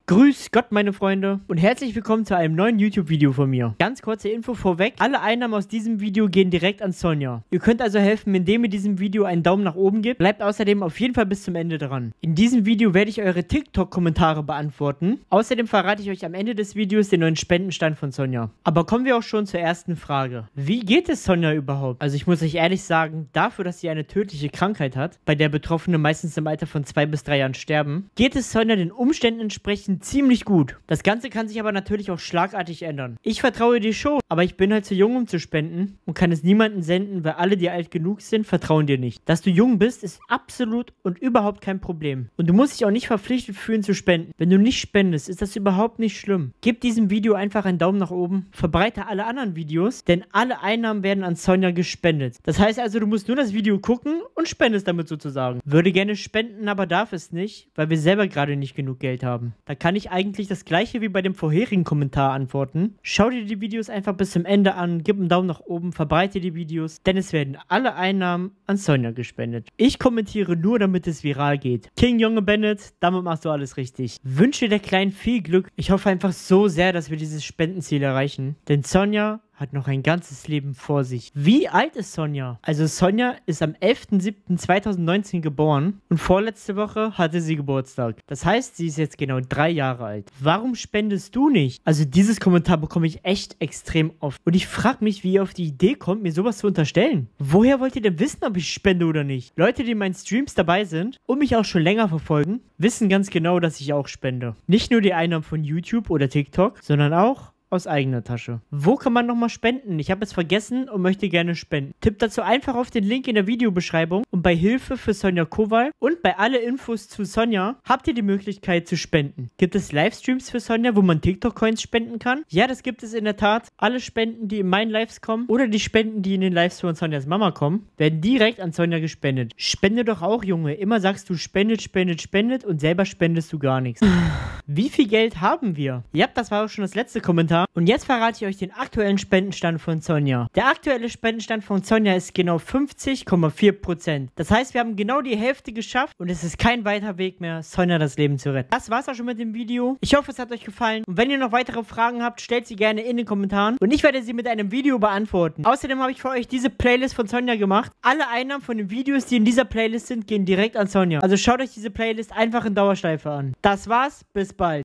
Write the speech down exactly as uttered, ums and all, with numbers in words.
Grüß Gott, meine Freunde, und herzlich willkommen zu einem neuen YouTube-Video von mir. Ganz kurze Info vorweg, alle Einnahmen aus diesem Video gehen direkt an Sonja. Ihr könnt also helfen, indem ihr diesem Video einen Daumen nach oben gebt. Bleibt außerdem auf jeden Fall bis zum Ende dran. In diesem Video werde ich eure TikTok-Kommentare beantworten. Außerdem verrate ich euch am Ende des Videos den neuen Spendenstand von Sonja. Aber kommen wir auch schon zur ersten Frage. Wie geht es Sonja überhaupt? Also ich muss euch ehrlich sagen, dafür, dass sie eine tödliche Krankheit hat, bei der Betroffene meistens im Alter von zwei bis drei Jahren sterben, geht es Sonja den Umständen entsprechend ziemlich gut. Das Ganze kann sich aber natürlich auch schlagartig ändern. Ich vertraue dir schon, aber ich bin halt zu jung, um zu spenden und kann es niemandem senden, weil alle, die alt genug sind, vertrauen dir nicht. Dass du jung bist, ist absolut und überhaupt kein Problem. Und du musst dich auch nicht verpflichtet fühlen zu spenden. Wenn du nicht spendest, ist das überhaupt nicht schlimm. Gib diesem Video einfach einen Daumen nach oben, verbreite alle anderen Videos, denn alle Einnahmen werden an Sonja gespendet. Das heißt also, du musst nur das Video gucken und spendest damit sozusagen. Würde gerne spenden, aber darf es nicht, weil wir selber gerade nicht genug Geld haben. Da kann ich eigentlich eigentlich das gleiche wie bei dem vorherigen Kommentar antworten. Schau dir die Videos einfach bis zum Ende an, gib einen Daumen nach oben, verbreite die Videos, denn es werden alle Einnahmen an Sonja gespendet. Ich kommentiere nur, damit es viral geht. King Junge Bennett, damit machst du alles richtig. Wünsche der Kleinen viel Glück. Ich hoffe einfach so sehr, dass wir dieses Spendenziel erreichen, denn Sonja hat noch ein ganzes Leben vor sich. Wie alt ist Sonja? Also Sonja ist am elften siebten zweitausendneunzehn geboren und vorletzte Woche hatte sie Geburtstag. Das heißt, sie ist jetzt genau drei Jahre alt. Warum spendest du nicht? Also dieses Kommentar bekomme ich echt extrem oft. Und ich frage mich, wie ihr auf die Idee kommt, mir sowas zu unterstellen. Woher wollt ihr denn wissen, ob ich spende oder nicht? Leute, die in meinen Streams dabei sind und mich auch schon länger verfolgen, wissen ganz genau, dass ich auch spende. Nicht nur die Einnahmen von YouTube oder TikTok, sondern auch aus eigener Tasche. Wo kann man nochmal spenden? Ich habe es vergessen und möchte gerne spenden. Tippt dazu einfach auf den Link in der Videobeschreibung und bei Hilfe für Sonja Kowal und bei alle Infos zu Sonja habt ihr die Möglichkeit zu spenden. Gibt es Livestreams für Sonja, wo man TikTok-Coins spenden kann? Ja, das gibt es in der Tat. Alle Spenden, die in meinen Lives kommen oder die Spenden, die in den Lives von Sonjas Mama kommen, werden direkt an Sonja gespendet. Spende doch auch, Junge. Immer sagst du spendet, spendet, spendet und selber spendest du gar nichts. Wie viel Geld haben wir? Ja, das war auch schon das letzte Kommentar. Und jetzt verrate ich euch den aktuellen Spendenstand von Sonja. Der aktuelle Spendenstand von Sonja ist genau fünfzig Komma vier Prozent. Das heißt, wir haben genau die Hälfte geschafft und es ist kein weiter Weg mehr, Sonja das Leben zu retten. Das war's auch schon mit dem Video. Ich hoffe, es hat euch gefallen. Und wenn ihr noch weitere Fragen habt, stellt sie gerne in den Kommentaren. Und ich werde sie mit einem Video beantworten. Außerdem habe ich für euch diese Playlist von Sonja gemacht. Alle Einnahmen von den Videos, die in dieser Playlist sind, gehen direkt an Sonja. Also schaut euch diese Playlist einfach in Dauerschleife an. Das war's, bis bald.